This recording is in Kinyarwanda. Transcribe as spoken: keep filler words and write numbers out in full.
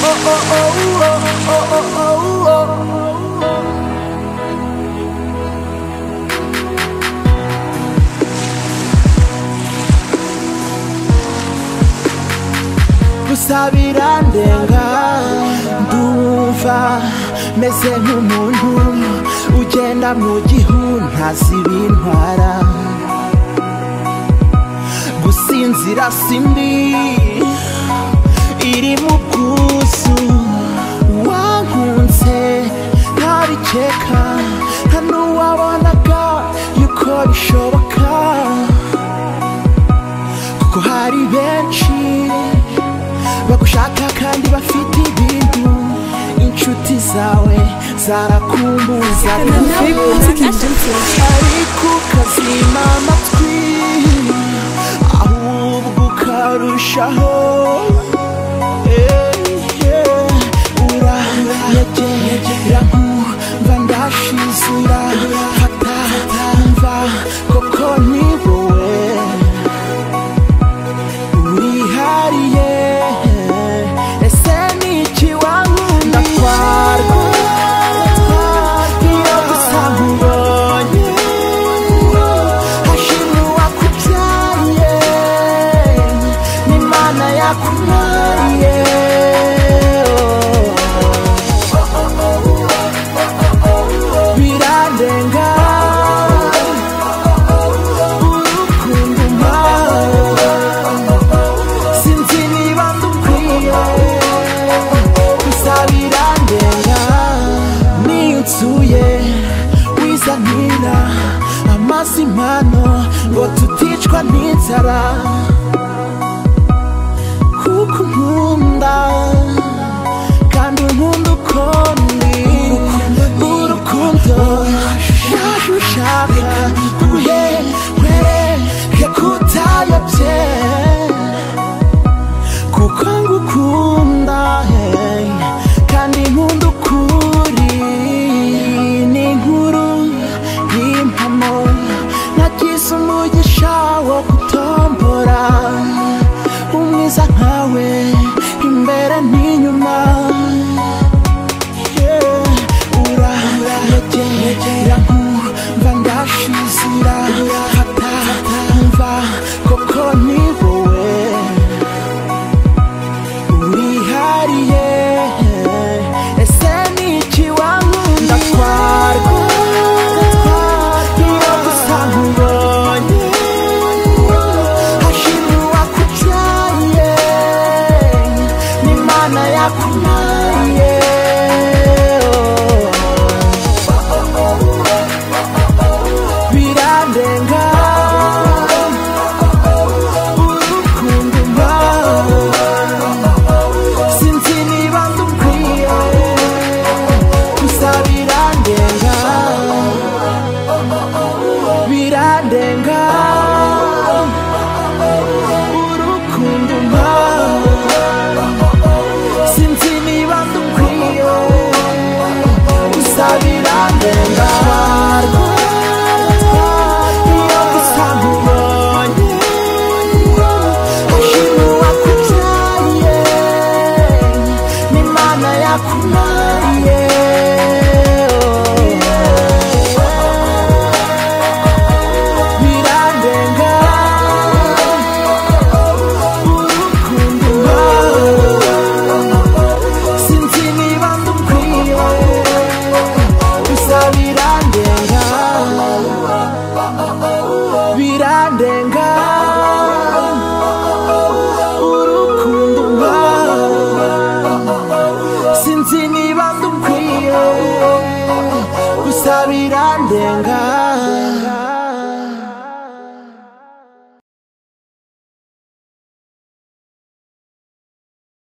oh oh oh oh oh oh oh. Gusa birandenga ndumva meze nk'umuntu ugenda mu gihu ntazi bintwara. Gusinzira simbi iri mu bwuzu wankunze ntabikeka nta n'uwabonaga yuko bishoboka, kuko hari benshi bagushaka kandi bafite ibintu. Inshuti zawe zarakumbuza ariko ukazima amatwi ahubwo ukarushaho. Uranyegera nkumva ndashizura fata umva koko ni wowe urihariye. Ese ni iki wankunda twarwa iyo gusa nkubonye hashimwe uwakubyaye n'Imana yakumpaye. Birandenga urukundo umpaye sinzi niba ndukwiye. Gusa birandenga niyo unsuye wizanira amazimano ngo tuticwa n'inzara, kuko unkunda kandi unkunda uko ndi. Urukundo waje ushaka nkwereke ko utayobye, kuko ngukunda kandi nkunda ukuri. Ni inkuru y'impamo nagize umugisha wo gutombora umwiza nkawe imbere n'inyuma. Uranyegera nkumva ndashizira fata umva koko ni wowe urihariye. Ese ni iki wankunda twarwa iyo gusa nkubonye hashimwe uwakubyaye n'Imana yakumpaye. Birandenga urukundo umpaye sinzi niba ndukwiye. Gusa birandenga niyo unsuye wizanira amazimano ngo tuticwa n'inzara, kuko unkunda kandi unkunda ukuri. Ni inkuru y'impamo nagize umugisha wo gutombora umwiza nkawe imbere n'inyuma. Uranyegera nkumva ndashizira fata umva koko ni wowe urihariye. Ese ni iki wankunda twarwa iyo gusa nkubonye hashimwe uwakubyaye birandenga. Urukundo umpaye sinzi niba ndukwiye. Gusa birandenga birandenga urukundo umpaye sinzi niba ndukwiye. Gusa birandenga iyo gusa nkubonye hashimwe uwakubyaye n'Imana yakumpaye.